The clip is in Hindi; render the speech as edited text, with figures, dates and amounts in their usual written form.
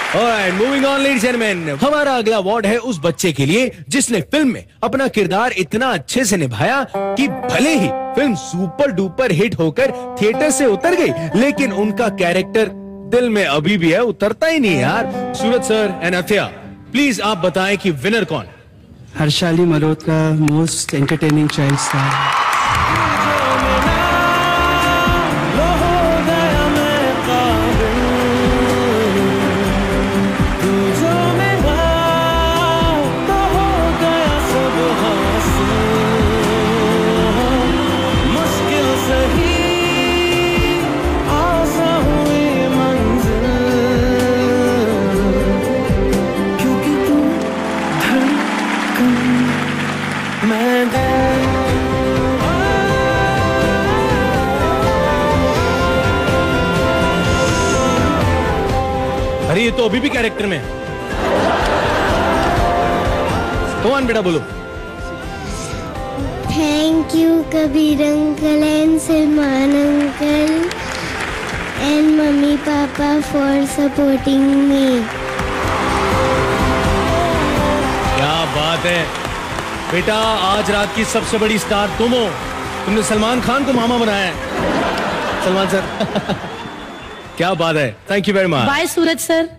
Alright, moving on, ladies and gentlemen. हमारा अगला अवार्ड है उस बच्चे के लिए जिसने फिल्म में अपना किरदार इतना अच्छे से निभाया कि भले ही फिल्म सुपर डुपर हिट होकर थिएटर से उतर गई, लेकिन उनका कैरेक्टर दिल में अभी भी है, उतरता ही नहीं यार। Suraj sir and Athiya, please आप बताएं कि विनर कौन? Harshali Malhotra most entertaining child star. अरे ये तो अभी भी कैरेक्टर में है। कौन बेटा बोलो। Thank you Kabir uncle and Salman uncle and mummy papa for supporting me. क्या बात है बेटा, आज रात की सबसे बड़ी स्टार तुम हो। तुमने सलमान खान को मामा बनाया है। सलमान सर क्या बात है, thank you very much. Bye Suraj sir.